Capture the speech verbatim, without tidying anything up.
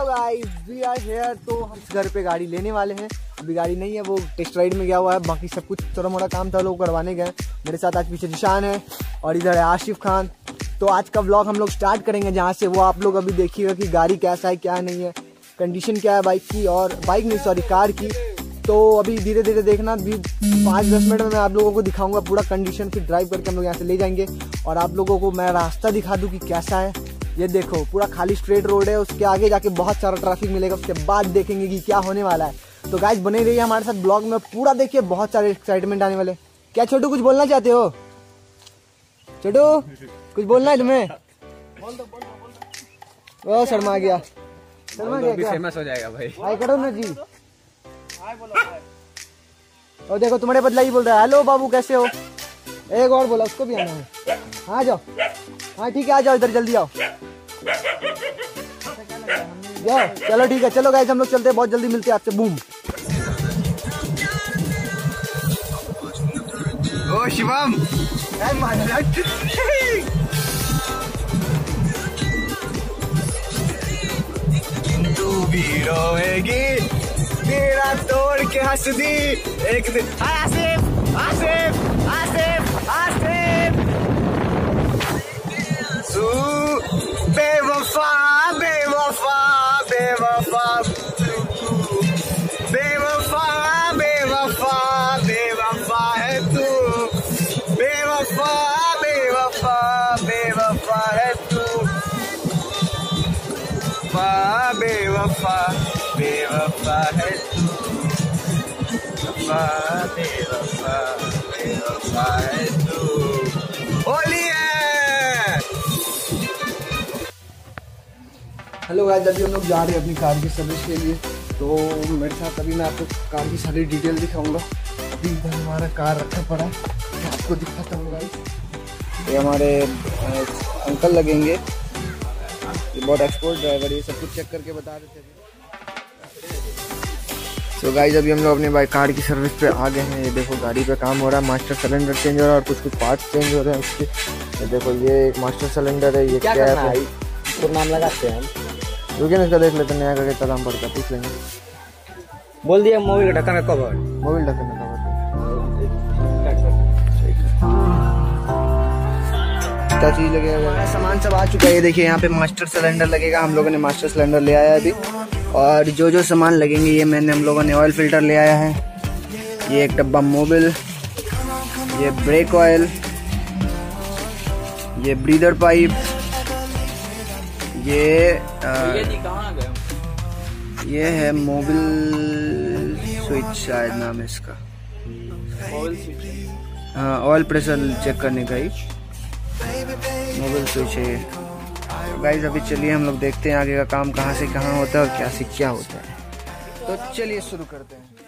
Hello guys, we are here. तो हम इस घर पे गाड़ी लेने वाले हैं। अभी गाड़ी नहीं है, वो टेस्ट राइड में गया हुआ है। बाकी सब कुछ थोड़ा मोड़ा काम था, लोग करवाने गए। मेरे साथ आज पीछे निशान है और इधर है आशिफ खान। तो आज का व्लॉग हम लोग स्टार्ट करेंगे जहाँ से वो आप लोग अभी देखिएगा कि गाड़ी कैसा है, क्या नहीं है, कंडीशन क्या है बाइक की, और बाइक नहीं सॉरी कार की। तो अभी धीरे धीरे देखना, भी पाँच दस मिनट में मैं आप लोगों को दिखाऊंगा पूरा कंडीशन। फिर ड्राइव करके हम लोग यहाँ से ले जाएंगे और आप लोगों को मैं रास्ता दिखा दूँ कि कैसा है। ये देखो पूरा खाली स्ट्रेट रोड है, उसके आगे जाके बहुत सारा ट्रैफिक मिलेगा, उसके बाद देखेंगे कि क्या होने वाला है। तो गाइस बने रहिए हमारे साथ ब्लॉग में, पूरा देखिए, बहुत सारे एक्साइटमेंट आने वाले। क्या छोटू कुछ बोलना चाहते हो? छोटू कुछ बोलना है तुम्हें? ओ शर्मा गया, शर्मा गया क्या? फेमस हो जाएगा भाई। हाय करो ना जी। हाय बोलो हाय। और देखो तुम्हारे बदला ही बोल रहा है, हेलो बाबू कैसे हो। एक और बोला, उसको भी आना है। हाँ जाओ, हाँ ठीक है आ जाओ, इधर जल्दी आओ जाओ। चलो ठीक है, चलो गाइस हम लोग चलते हैं, बहुत जल्दी मिलते हैं आपसे। बूम। ओ शिवम तू भी रोएगी, मेरा तोड़ के हंस दी एक दिन। आसिफ आसिफ आसिफ आसिफ तू बेवफा बेवफा बेवफा बेवफा बेवफा बेवफा है तू, बेवफा बेवफा बेवफा है तू, बेवफा बेवफा है तू, बेवफा बेवफा है तू। होली है। हेलो गाइस, अभी हम लोग जा रहे हैं अपनी कार की सर्विस के लिए। तो मेरे साथ अभी मैं आपको कार की सारी डिटेल दिखाऊंगा। अभी इधर हमारा कार रखा पड़ा है, मैं आपको दिखाता हूँ गाइस। ये हमारे अंकल लगेंगे, ये बहुत एक्सपोर्ट ड्राइवर, ये सब कुछ चेक करके बता रहे थे। तो गाइस अभी हम लोग अपनी बाइक कार की सर्विस पे आ गए हैं। ये देखो गाड़ी पे काम हो रहा है, मास्टर सिलेंडर चेंज हो रहा है और कुछ कुछ पार्ट्स चेंज हो रहे हैं उसके। ये देखो ये एक मास्टर सिलेंडर है, ये क्या है, तो नाम लगाते हैं हम। रुकिए ना इसका देख लेते हैं, नया का कितना दाम पड़ता है पूछ लेंगे। बोल दिया मोबिल का ढक्कन का कवर, मोबिल ढक्कन का कवर चीज लगेगा। सामान सब आ चुका है, ये देखिए यहाँ पे मास्टर सिलेंडर लगेगा। हम लोगों ने मास्टर सिलेंडर ले आया है अभी, और जो जो सामान लगेंगे ये मैंने हम लोगों ने ऑयल फिल्टर ले आया है, ये एक डब्बा मोबिल, ये ब्रेक ऑयल, ये ब्रीदर पाइप, ये आ, ये है मोबिल स्विच शायद नाम है इसका, हाँ ऑयल प्रेशर चेक करने का ही मोबिल स्विच है। तो गाइस अभी चलिए हम लोग देखते हैं आगे का काम कहाँ से कहाँ होता है और क्या से क्या होता है। तो चलिए शुरू करते हैं।